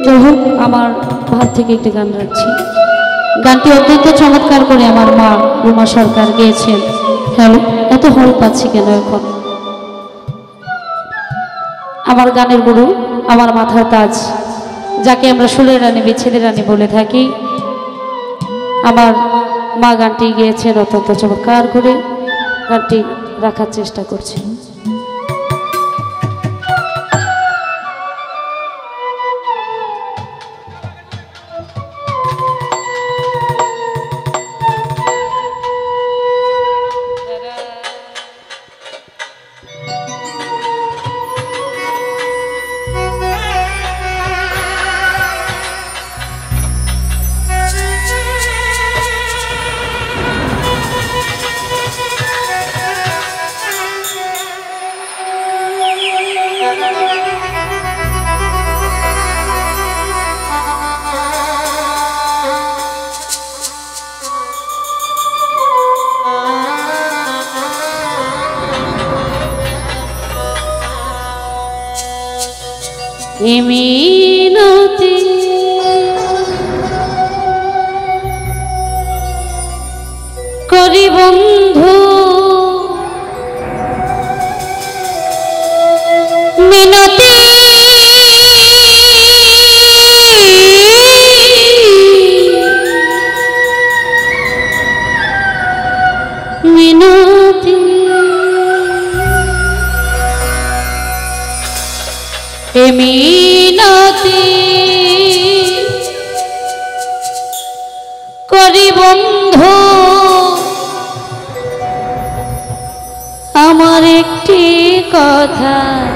যখন আমার ভাব থেকে একটি গান রাখছি। গানটি অত্যন্ত চমৎকার করে আমার মা রুমা সরকার গেয়েছেন। হ্যালো, এত হল পাচ্ছি কেন এখন? আমার গানের গুরু, আমার মাথার তাজ, যাকে আমরা সুরের রানী বিচ্ছেদের রানী বলে থাকি, আমার মা গানটি গেয়েছেন অত্যন্ত চমৎকার করে। গানটি রাখার চেষ্টা করছি। মিনতি করি বন্ধু, মিনতি মিনতি মিনতি করি বন্ধু, আমার একটি কথা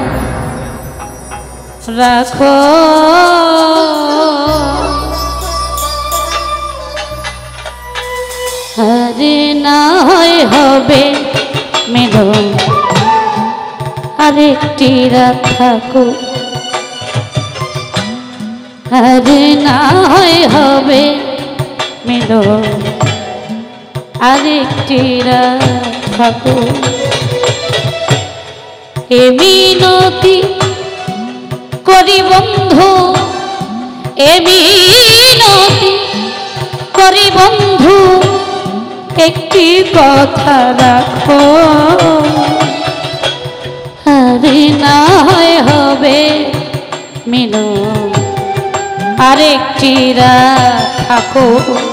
রাখো। আরে না হয় হবে মিলন, আরেকটি রাত থাকো। আরে না হয় হবে মিলন, আরেকটি রাত থাকো। এ মিনতি করি বন্ধু, এ মিনতি করি বন্ধু, একটি কথা রাখো। আরে না হয় হবে মিলন, আরেকটি রাত থাকো।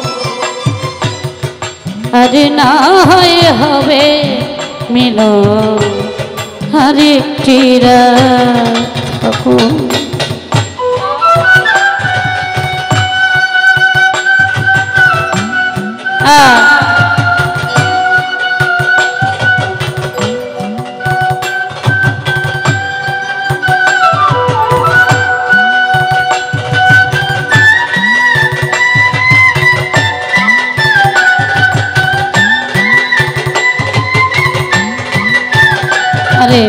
আরে না হয় হবে মিলন, আরেকটি রাত থাকো। আরে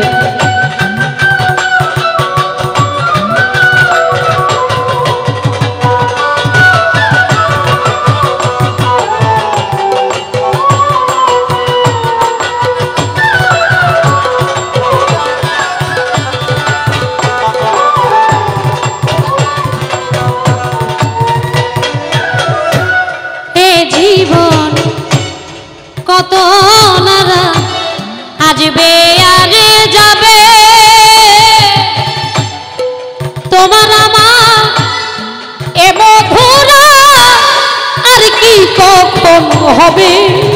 জীবন কত নারা আসবে আরে যাবে, তোমার আমার এ মধুরা আর কি কখন হবে।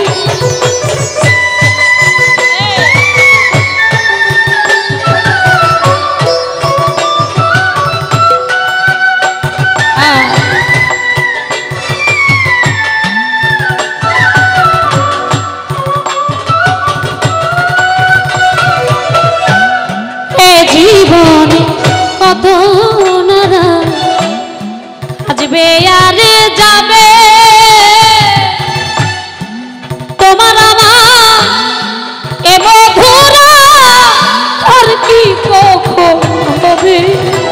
জীবনে কত নারা আসবে আরে যাবে, তোমার আমার এ মধুরা আর কি কখন হবে।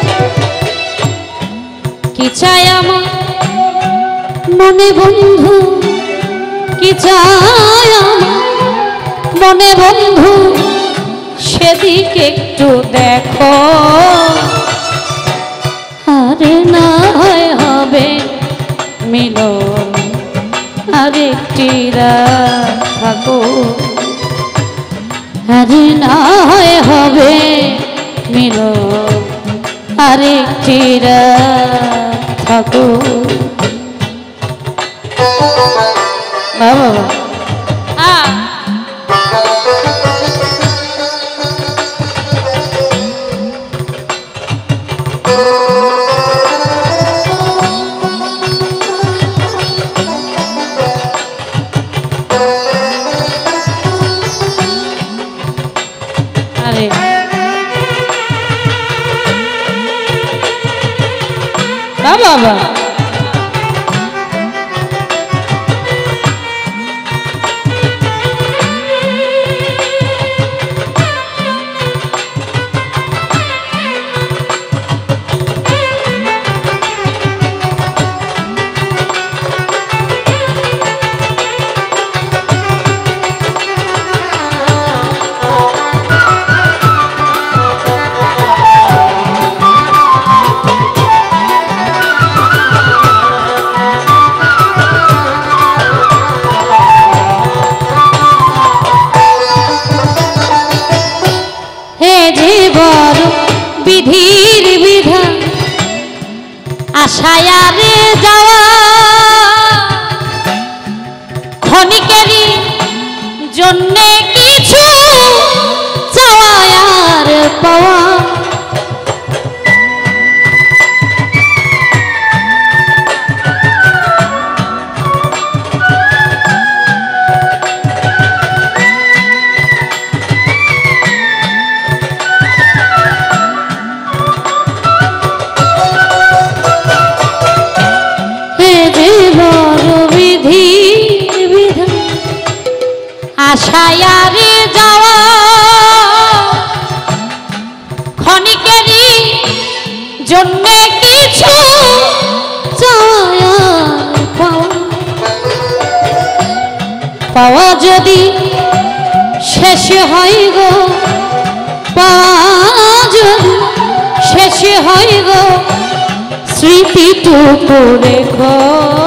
কি চাই আমার মনে বন্ধু, কি চাই আমার মনে বন্ধু, সেদিকে একটু দেখো। আরে না টিরা থাকো আরে না হয় হবে মিলন আরেকটি রাত থাকো বাবা বাবা বিধির বিধান আশায় রে যাওয়া ক্ষণিকেরই জন্যে কিছু চাওয়া আর পাওয়া আশায় রে যাওয়া ক্ষণিকেরই জন্যে কিছু পাওয়া যদি শেষ হয় গো পাওয়া যদি শেষ হয় গো স্মৃতিটুকু রেখো